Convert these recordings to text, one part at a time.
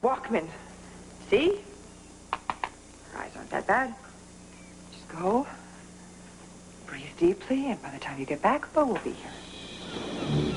Walkman. See? Your eyes aren't that bad. Just go. Breathe deeply, and by the time you get back, Bo will be here.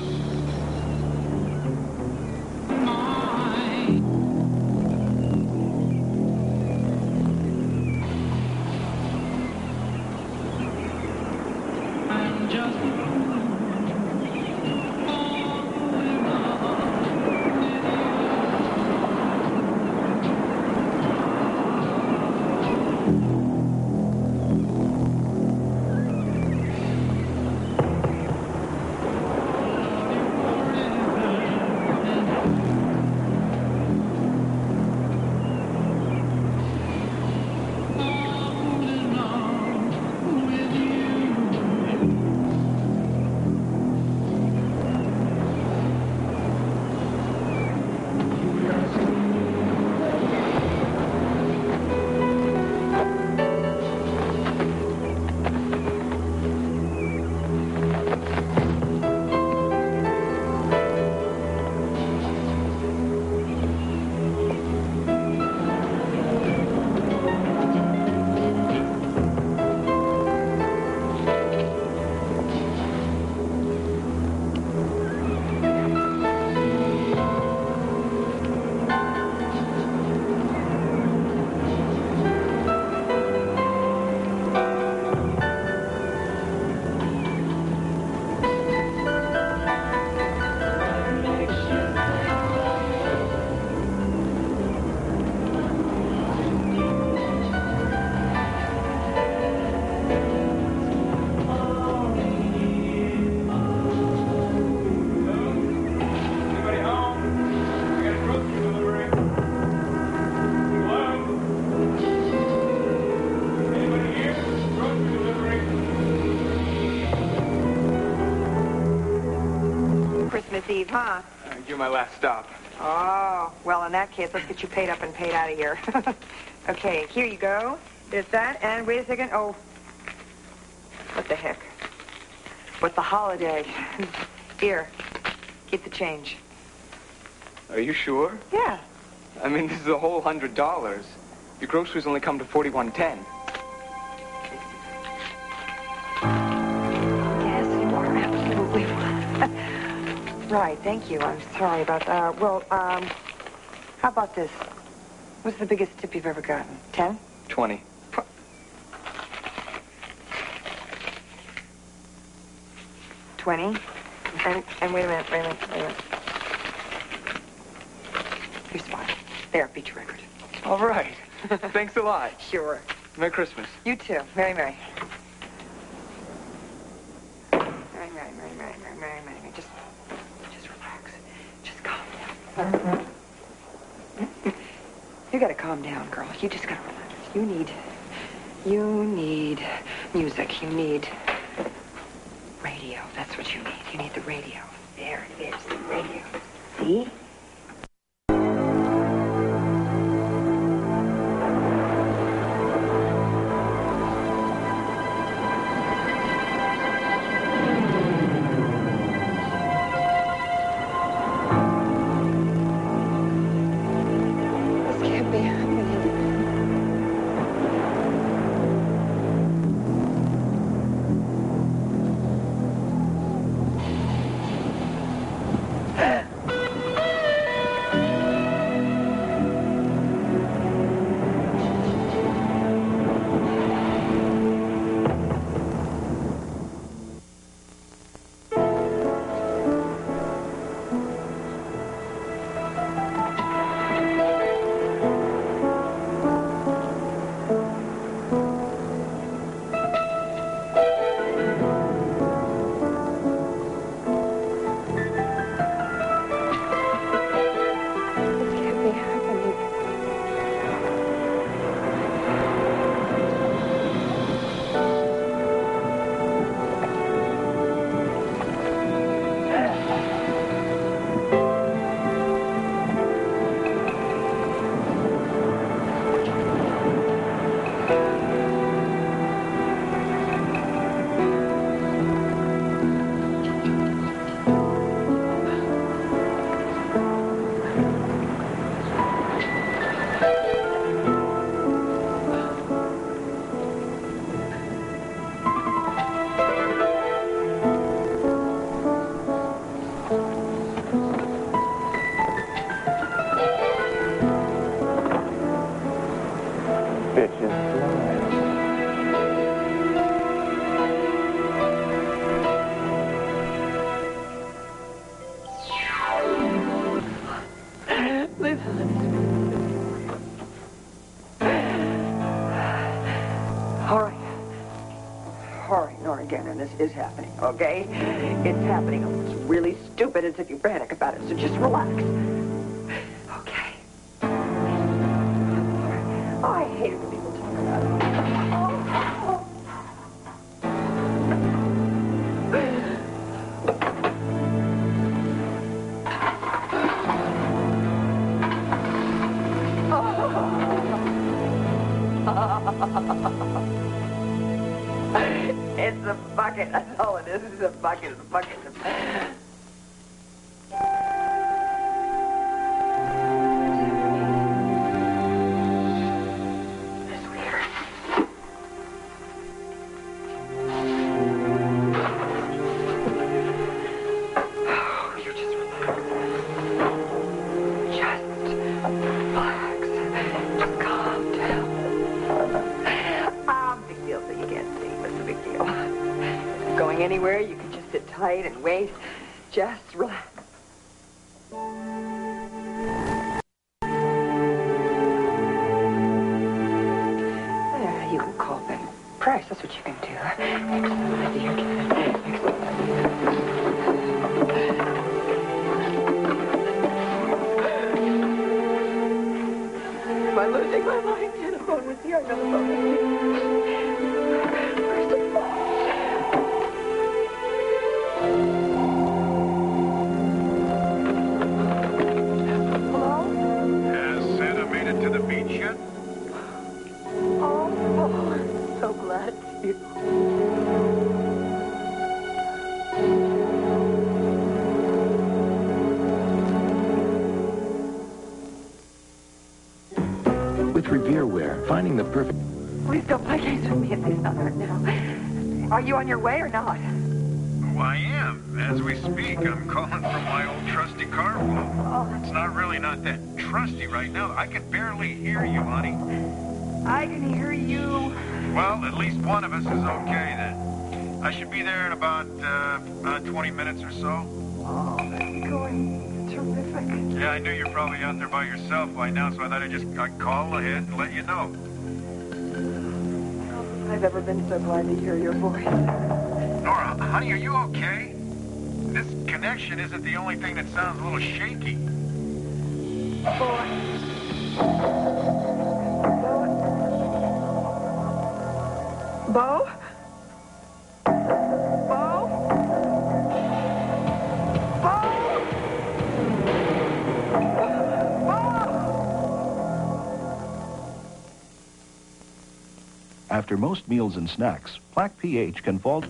Eve, huh? You're my last stop. Oh, well, in that case, let's get you paid up and paid out of here. Okay, here you go. There's that, and wait a second. Oh, what the heck? What's the holiday? Here, keep the change. Are you sure? Yeah. I mean, this is a whole $100. Your groceries only come to $41.10. Yes, you are absolutely right. Thank you. I'm sorry about that. Well, how about this? What's the biggest tip you've ever gotten? 10? 20. 20? And wait a minute. Here's 5. There, beat your record. All right. Thanks a lot. Sure. Merry Christmas. You too. Merry. Merry. Just relax. Just calm down. You gotta calm down, girl. You just gotta relax. You need music. You need radio. That's what you need. You need the radio. There it is, the radio. See? All right. All right, Nora Gannon, this is happening, okay? It's happening. It's really stupid and schizophrenic about it, so just relax. Okay. Oh, I hate it when people talk about it. It's a bucket. That's all it is. It's a bucket. It's a bucket. It's weird. Oh, you just relax. Just relax. Just calm down. Big deal, so you can't see. What's the big deal? Going anywhere, you can just sit tight and wait. Just relax. You can call Ben Price. That's what you can do. Excellent idea, kid. Excellent idea. Am I losing my mind? The phone was here. I know the phone was here. Where's the phone? To the beach yet? Oh, I'm so glad you. With Revere Wear, finding the perfect... Please don't play games with me at least not right now. Are you on your way or not? Oh, I am. As we speak, I'm calling from my old trusty car phone. Oh. It's not that trusty right now. I can barely hear you, honey. I can hear you. Well, at least one of us is okay then. I should be there in about 20 minutes or so. Oh, that's going terrific. Yeah, I knew you're probably out there by yourself by now, so I thought I'd call ahead and let you know. I've ever been so glad to hear your voice. Nora, honey, are you okay? This connection isn't the only thing that sounds a little shaky. Boy. Bo? Bo? Bo? After most meals and snacks, plaque pH can fall...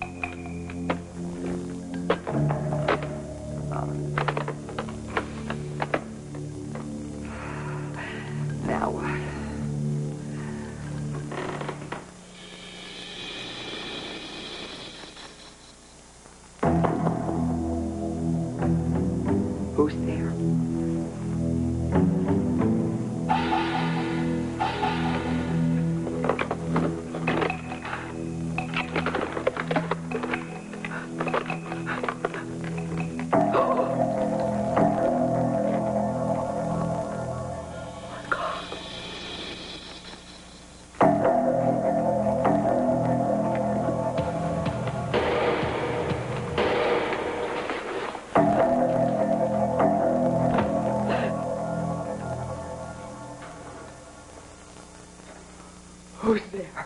Now what? Who's there? Who's there?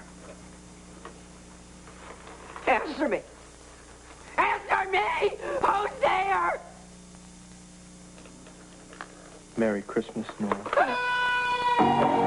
Answer me! Answer me! Who's there? Merry Christmas, Nora.